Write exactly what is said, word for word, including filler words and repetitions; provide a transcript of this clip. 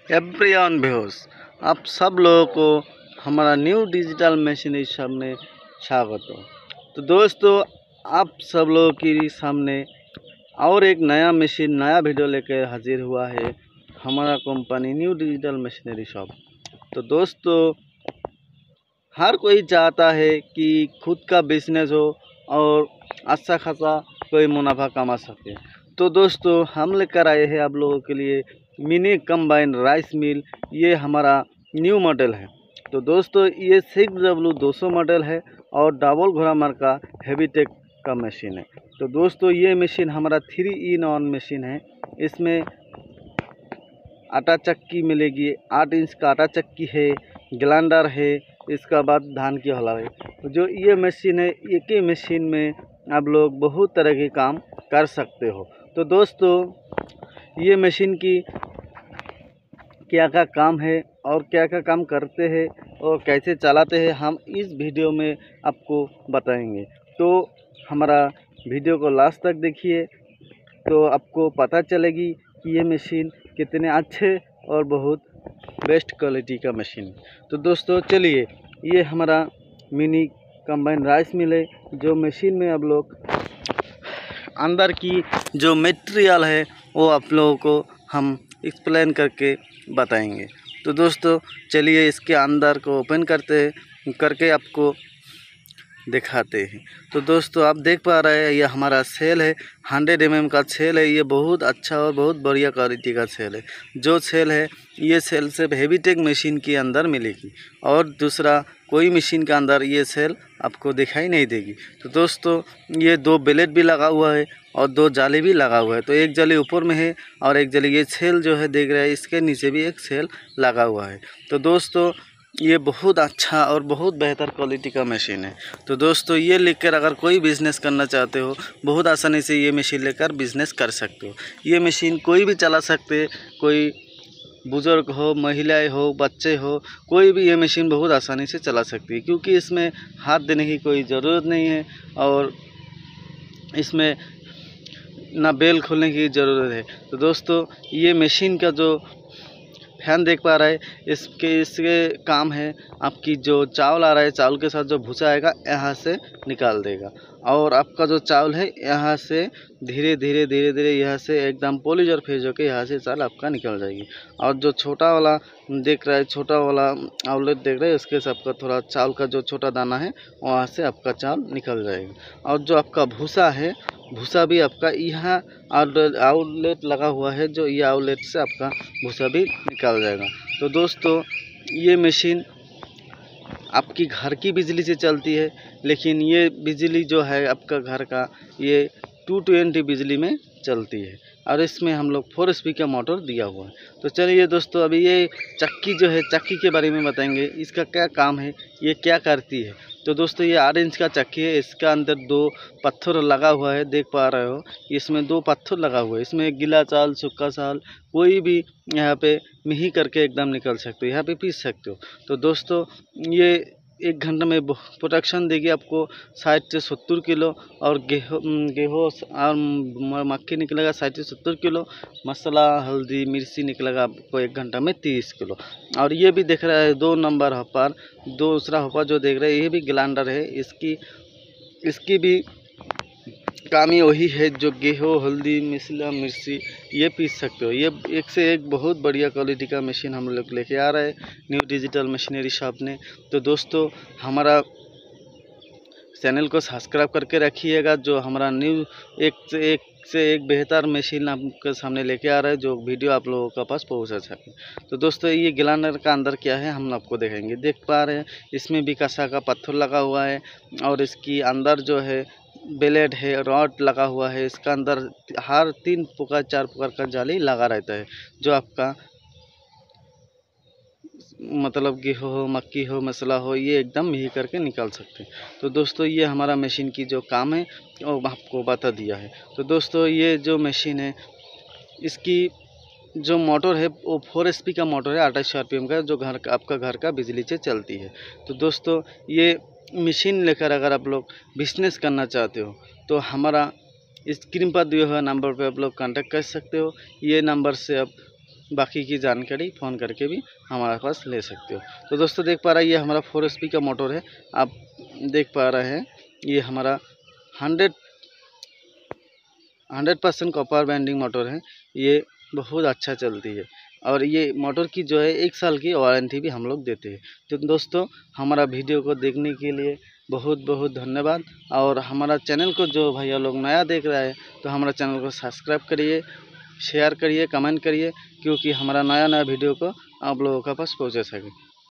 Everyone viewers, आप सब लोगों को हमारा न्यू डिजिटल मशीनरी सामने स्वागत हो। तो दोस्तों, आप सब लोगों के सामने और एक नया मशीन नया वीडियो लेकर हाजिर हुआ है हमारा company new digital machinery shop. तो दोस्तों, हर कोई चाहता है कि खुद का बिजनेस हो और अच्छा खासा कोई मुनाफा कमा सके। तो दोस्तों, हम लेकर आए हैं आप लोगों के लिए मिनी कंबाइन राइस मिल। ये हमारा न्यू मॉडल है। तो दोस्तों, ये सिक्स डब्ल्यू दो सौ मॉडल है और डबल घोड़ा मार का हैवी टेक का मशीन है। तो दोस्तों, ये मशीन हमारा थ्री इन वन मशीन है। इसमें आटा चक्की मिलेगी, आठ इंच का आटा चक्की है, ग्राइंडर है, इसका बाद धान की हला है। तो जो ये मशीन है, एक ही मशीन में आप लोग बहुत तरह के काम कर सकते हो। तो दोस्तों, ये मशीन की क्या क्या काम है और क्या क्या काम करते हैं और कैसे चलाते हैं, हम इस वीडियो में आपको बताएंगे। तो हमारा वीडियो को लास्ट तक देखिए, तो आपको पता चलेगी कि ये मशीन कितने अच्छे और बहुत बेस्ट क्वालिटी का मशीन। तो दोस्तों, चलिए, ये हमारा मिनी कंबाइन राइस मिल है। जो मशीन में आप लोग अंदर की जो मटेरियल है वो आप लोगों को हम एक्सप्लेन करके बताएंगे। तो दोस्तों, चलिए इसके अंदर को ओपन करते हैं, करके आपको दिखाते हैं। तो दोस्तों, आप देख पा रहे हैं, ये हमारा सेल है, हंड्रेड एम एम का सेल है। ये बहुत अच्छा और बहुत बढ़िया क्वालिटी का सेल है। जो सेल है, ये सेल सिर्फ हैवी टेक मशीन के अंदर मिलेगी और दूसरा कोई मशीन के अंदर ये सेल आपको दिखाई नहीं देगी। तो दोस्तों, ये दो ब्लेड भी लगा हुआ है और दो जाली भी लगा हुआ है। तो एक जाली ऊपर में है और एक जाली ये सेल जो है देख रहे हैं, इसके नीचे भी एक सेल लगा हुआ है। तो दोस्तों, ये बहुत अच्छा और बहुत बेहतर क्वालिटी का मशीन है। तो दोस्तों, ये लेकर अगर कोई बिज़नेस करना चाहते हो, बहुत आसानी से ये मशीन लेकर बिज़नेस कर सकते हो। ये मशीन कोई भी चला सकते, कोई बुज़ुर्ग हो, महिलाएं हो, बच्चे हो, कोई भी ये मशीन बहुत आसानी से चला सकती है, क्योंकि इसमें हाथ देने की कोई ज़रूरत नहीं है और इसमें ना बेल खोलने की ज़रूरत है। तो दोस्तों, ये मशीन का जो फैन देख पा रहे हैं, इसके इसके काम है, आपकी जो चावल आ रहा है, चावल के साथ जो भूसा आएगा यहाँ से निकाल देगा और आपका जो चावल है यहाँ से धीरे धीरे धीरे धीरे यहाँ से एकदम पॉलिश और फेज होकर यहाँ से चावल आपका निकल जाएगी। और जो छोटा वाला देख रहा है, छोटा वाला आउटलेट देख रहे हैं, उसके से आपका थोड़ा चावल का जो छोटा दाना है वहाँ से आपका चावल निकल जाएगा। और जो आपका भूसा है, भूसा भी आपका यहाँ आउटलेट लगा हुआ है, जो ये आउटलेट से आपका भूसा भी निकल जाएगा। तो दोस्तों, ये मशीन आपकी घर की बिजली से चलती है, लेकिन ये बिजली जो है आपका घर का, ये टू ट्वेंटी बिजली में चलती है और इसमें हम लोग फोर स्पीड का मोटर दिया हुआ है। तो चलिए दोस्तों, अभी ये चक्की जो है, चक्की के बारे में बताएंगे, इसका क्या काम है, ये क्या करती है। तो दोस्तों, ये आठ इंच का चक्की है, इसका अंदर दो पत्थर लगा हुआ है, देख पा रहे हो, इसमें दो पत्थर लगा हुआ है। इसमें गीला चावल, सूखा चावल कोई भी यहाँ पे मिही करके एकदम निकल सकते हो, यहाँ पे पीस सकते हो। तो दोस्तों, ये एक घंटे में प्रोडक्शन देगी आपको साठ से सत्तर किलो और गेहूँ गेहूँ और मक्की निकलेगा साठ से सत्तर किलो, मसाला हल्दी मिर्ची निकलेगा आपको एक घंटा में तीस किलो। और ये भी देख रहा है दो नंबर हॉपर, दूसरा हॉपर जो देख रहे हैं, ये भी ग्राइंडर है। इसकी इसकी भी काम ही वही है, जो गेहूँ हल्दी मसाला मिर्ची ये पीस सकते हो। ये एक से एक बहुत बढ़िया क्वालिटी का मशीन हम लोग लेके आ रहे हैं न्यू डिजिटल मशीनरी शॉप ने। तो दोस्तों, हमारा चैनल को सब्सक्राइब करके रखिएगा, जो हमारा न्यू एक से एक से एक बेहतर मशीन आपके सामने लेके आ रहा है, जो वीडियो आप लोगों के पास पहुंचा सके। तो दोस्तों, ये ग्राइंडर का अंदर क्या है हम आपको दिखाएंगे। देख पा रहे हैं, इसमें भी कसा का पत्थर लगा हुआ है और इसकी अंदर जो है ब्लेड है, रॉड लगा हुआ है। इसका अंदर हर तीन प्रकार चार प्रकार का जाली लगा रहता है, जो आपका मतलब गेहूँ हो, मक्की हो, मसाला हो, ये एकदम मिही करके निकाल सकते हैं। तो दोस्तों, ये हमारा मशीन की जो काम है वो आपको बता दिया है। तो दोस्तों, ये जो मशीन है, इसकी जो मोटर है वो फोर एच पी का मोटर है, अट्ठाईस आर पी एम का, जो घर का आपका घर का बिजली से चलती है। तो दोस्तों, ये मशीन लेकर अगर आप लोग बिजनेस करना चाहते हो, तो हमारा स्क्रीन पर दिए हुए नंबर पर आप लोग कांटेक्ट कर सकते हो। ये नंबर से आप बाकी की जानकारी फ़ोन करके भी हमारे पास ले सकते हो। तो दोस्तों देख पा रहे हैं ये हमारा फोर एच पी का मोटर है। आप देख पा रहे हैं ये हमारा hundred hundred percent copper binding motor है। ये बहुत अच्छा चलती है और ये मोटर की जो है एक साल की वारंटी भी हम लोग देते हैं। तो दोस्तों हमारा वीडियो को देखने के लिए बहुत बहुत धन्यवाद। और हमारा चैनल को जो भैया लोग नया देख रहे हैं तो हमारा चैनल को सब्सक्राइब करिए, शेयर करिए, कमेंट करिए, क्योंकि हमारा नया नया वीडियो को आप लोगों के पास पहुँचा सके।